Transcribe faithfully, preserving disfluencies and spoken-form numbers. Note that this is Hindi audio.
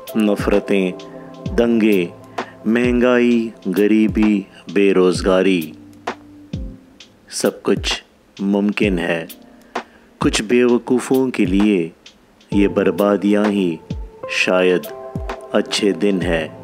नफ़रतें, दंगे, महंगाई, गरीबी, बेरोज़गारी, सब कुछ मुमकिन है। कुछ बेवकूफ़ों के लिए ये बर्बादियाँ ही शायद अच्छे दिन है।